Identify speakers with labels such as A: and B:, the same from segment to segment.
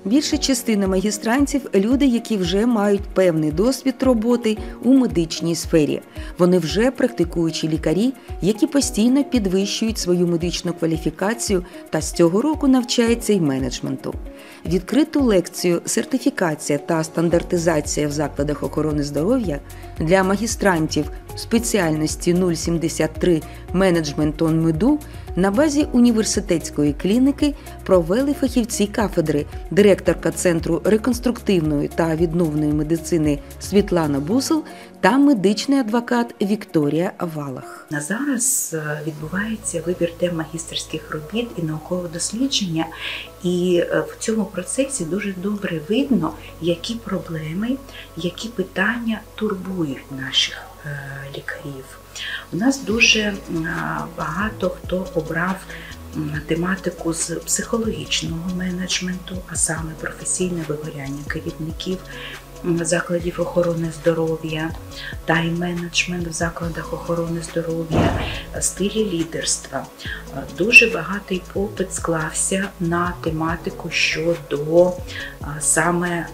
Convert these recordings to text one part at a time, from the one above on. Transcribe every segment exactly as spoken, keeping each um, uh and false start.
A: Більша частина магістрантів – люди, які вже мають певний досвід роботи у медичній сфері. Вони вже практикуючі лікарі, які постійно підвищують свою медичну кваліфікацію та з цього року навчаються й менеджменту. Відкриту лекцію «Сертифікація та стандартизація в закладах охорони здоров'я» для магістрантів спеціальності нуль сімдесят три «Менеджмент ОНМЕДУ» на базі університетської клініки провели фахівці кафедри, директорка Центру реконструктивної та відновної медицини Світлана Бусел та медичний адвокат Вікторія Валах.
B: На зараз відбувається вибір тем магістерських робіт і наукового дослідження, і в цьому процесі дуже добре видно, які проблеми, які питання турбують наших лікарів. У нас дуже багато хто обрав тематику з психологічного менеджменту, а саме професійне вигоряння керівників закладів охорони здоров'я, тайм-менеджмент в закладах охорони здоров'я, стилі лідерства. Дуже багатий попит склався на тематику щодо саме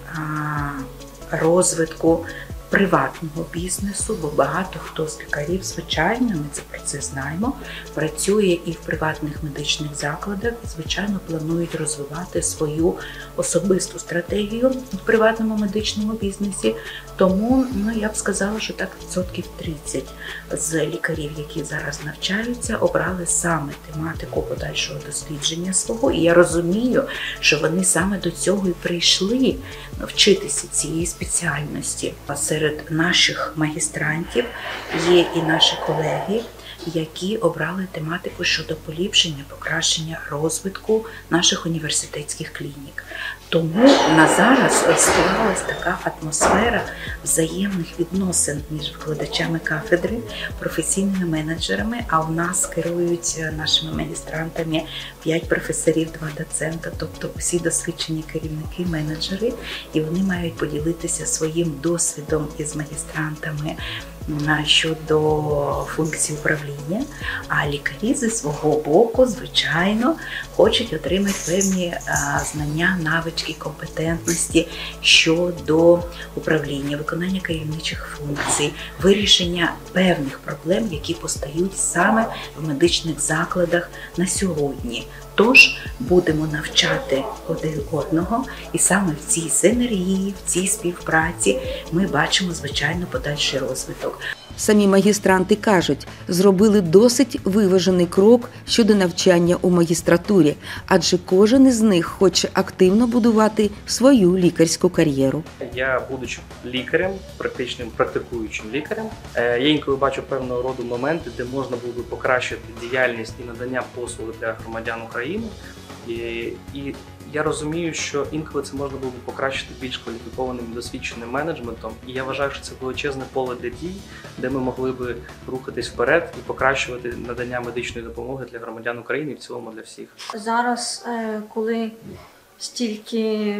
B: розвитку приватного бізнесу, бо багато хто з лікарів, звичайно, ми це про це знаємо, працює і в приватних медичних закладах, звичайно, планують розвивати свою особисту стратегію в приватному медичному бізнесі. Тому, ну, я б сказала, що так відсотків тридцять з лікарів, які зараз навчаються, обрали саме тематику подальшого дослідження свого. І я розумію, що вони саме до цього і прийшли вчитися цієї спеціальності. Серед наших магістрантів є і наші колеги, які обрали тематику щодо поліпшення, покращення розвитку наших університетських клінік. Тому на зараз склалась така атмосфера взаємних відносин між викладачами кафедри, професійними менеджерами, а у нас керують нашими магістрантами п'ять професорів, два доцента, тобто усі досвідчені керівники, менеджери, і вони мають поділитися своїм досвідом із магістрантами щодо функцій управління, а лікарі зі свого боку, звичайно, хочуть отримати певні знання, навички, компетентності щодо управління, виконання керівничих функцій, вирішення певних проблем, які постають саме в медичних закладах на сьогодні. Тож будемо навчати один одного, і саме в цій синергії, в цій співпраці ми бачимо, звичайно, подальший розвиток.
A: Самі магістранти кажуть, зробили досить виважений крок щодо навчання у магістратурі, адже кожен із них хоче активно будувати свою лікарську кар'єру.
C: Я, будучи лікарем, практичним практикуючим лікарем, я інколи бачу певного роду моменти, де можна було би покращити діяльність і надання послуг для громадян України. І, і я розумію, що інколи це можна було б покращити більш кваліфікованим і досвідченим менеджментом. І я вважаю, що це величезне поле для дій, де ми могли б рухатись вперед і покращувати надання медичної допомоги для громадян України і в цілому для всіх.
D: Зараз, коли стільки,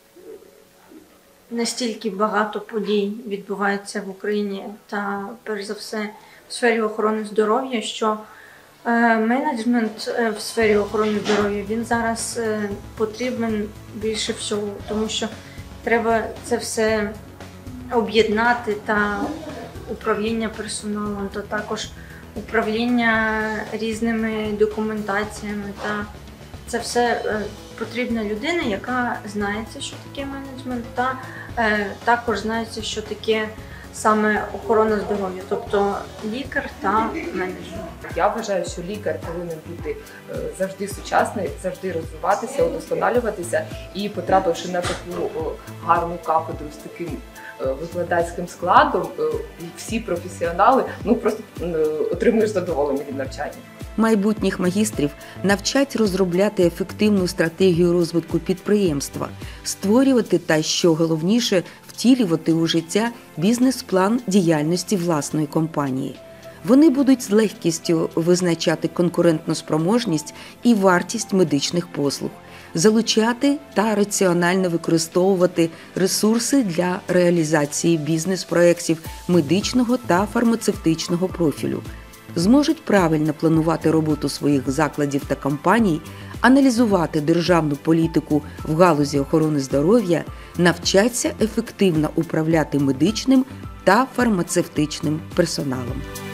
D: настільки багато подій відбувається в Україні та, перш за все, в сфері охорони здоров'я, що менеджмент в сфері охорони здоров'я, він зараз потрібен більше всього, тому що треба це все об'єднати, та управління персоналом, та також управління різними документаціями. Та це все потрібна людина, яка знається, що таке менеджмент, та також знається, що таке саме охорона здоров'я, тобто лікар та менеджер.
E: Я вважаю, що лікар повинен бути завжди сучасний, завжди розвиватися, удосконалюватися, і потрапивши на таку гарну кафедру з таким викладацьким складом, всі професіонали, ну, просто отримуєш задоволення від навчання.
A: Майбутніх магістрів навчать розробляти ефективну стратегію розвитку підприємства, створювати та, що головніше, втілювати у життя бізнес-план діяльності власної компанії. Вони будуть з легкістю визначати конкурентну спроможність і вартість медичних послуг, залучати та раціонально використовувати ресурси для реалізації бізнес-проєктів медичного та фармацевтичного профілю, зможуть правильно планувати роботу своїх закладів та компаній, аналізувати державну політику в галузі охорони здоров'я, навчаться ефективно управляти медичним та фармацевтичним персоналом.